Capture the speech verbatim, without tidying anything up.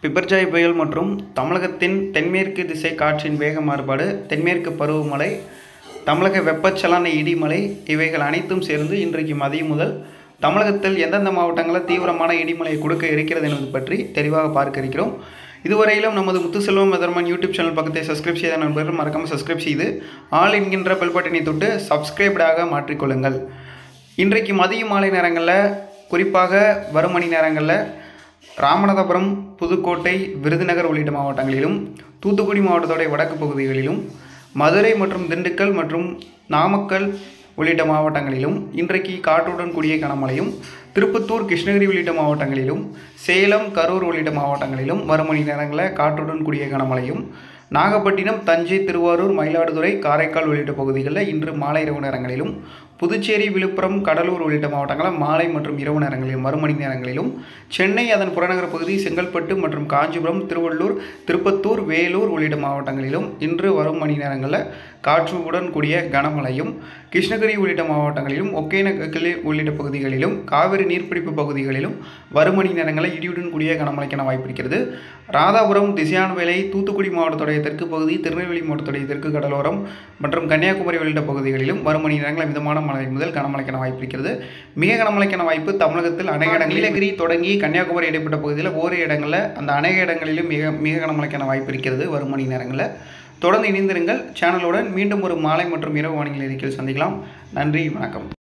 பிபர்ஜாய் புயல் மற்றும் தமிழகத்தின் தென்மேற்கு திசை காற்றின் வேக மாறுபாடு, தென்மேற்கு பருவமழை, தமிழக வெப்பச்சலன இடிமலை இவைகள் அனைத்தும் சேர்ந்து இன்றைக்கு மதியம் முதல் தமிழகத்தில் எந்தெந்த மாவட்டங்களில் தீவிரமான இடிமலை கொடுக்க இருக்கிறது என்பது பற்றி தெளிவாக பார்க்க இருக்கிறோம். இதுவரையிலும் நமது முத்துசெல்வம் வெதர்மன் யூடியூப் சேனல் பக்கத்தை சப்ஸ்கிரைப் செய்த நண்பர்கள் மறக்காமல் சப்ஸ்கிரைப் செய்து ஆல் என்கின்ற பெல் பட்டனை தொட்டு சப்ஸ்கிரைப்டாக மாற்றிக்கொள்ளுங்கள். இன்றைக்கு மதிய மாலை நேரங்களில், குறிப்பாக வரும் மணி நேரங்களில் ராமநாதபுரம், புதுக்கோட்டை, விருதுநகர் உள்ளிட்ட மாவட்டங்களிலும், தூத்துக்குடி மாவட்டத்தோடைய வடக்கு பகுதிகளிலும், மதுரை மற்றும் திண்டுக்கல் மற்றும் நாமக்கல் உள்ளிட்ட மாவட்டங்களிலும் இன்றைக்கு காற்றுடன் கூடிய கனமழையும், திருப்பத்தூர், கிருஷ்ணகிரி உள்ளிட்ட மாவட்டங்களிலும், சேலம், கரூர் உள்ளிட்ட மாவட்டங்களிலும் வரும் மணி நேரங்களில் காற்றுடன் கூடிய கனமழையும், நாகப்பட்டினம், தஞ்சை, திருவாரூர், மயிலாடுதுறை, காரைக்கால் உள்ளிட்ட பகுதிகளில் இன்று மாலை இரவு நேரங்களிலும், புதுச்சேரி, விழுப்புரம், கடலூர் உள்ளிட்ட மாவட்டங்களில் மாலை மற்றும் இரவு நேரங்களிலும் வரும் மணி நேரங்களிலும், சென்னை, அதன் புறநகர் பகுதி, செங்கல்பட்டு மற்றும் காஞ்சிபுரம், திருவள்ளூர், திருப்பத்தூர், வேலூர் உள்ளிட்ட மாவட்டங்களிலும் இன்று வரும் மணி நேரங்களில் காற்றுடன் கூடிய கனமழையும், கிருஷ்ணகிரி உள்ளிட்ட மாவட்டங்களிலும், ஒகேனக்கல் உள்ளிட்ட பகுதிகளிலும், காவிரி நீர்பிடிப்பு பகுதிகளிலும் வரும் மணி நேரங்களில் இடியுடன் கூடிய கனமழைக்கான வாய்ப்பு இருக்கிறது. ராதாபுரம், திசையான்வேலை, தூத்துக்குடி மாவட்டத்துடைய தெற்கு பகுதி, திருநெல்வேலி மாவட்டத்துடைய தெற்கு கடலோரம் மற்றும் கன்னியாகுமரி உள்ளிட்ட பகுதிகளிலும் வரும் மணி நேரங்களில் மிதமான மழை முதல் கனமழைக்கான வாய்ப்பு இருக்கிறது. மிக கனமழைக்கான வாய்ப்பு தமிழகத்தில் அநேக இடங்களில், நீலகிரி தொடங்கி கன்னியாகுமரி இடைப்பட்ட பகுதியில் ஓரிரு இடங்களில், அந்த அநேக இடங்களிலும் மிக மிக கனமழைக்கான வாய்ப்பு இருக்கிறது. வரும் மணி நேரங்களில் தொடர்ந்து இணைந்திருங்கள். சேனலுடன் மீண்டும் ஒரு மாலை மற்றும் இரவு வானிலை அறிக்கையில் சந்திக்கலாம். நன்றி, வணக்கம்.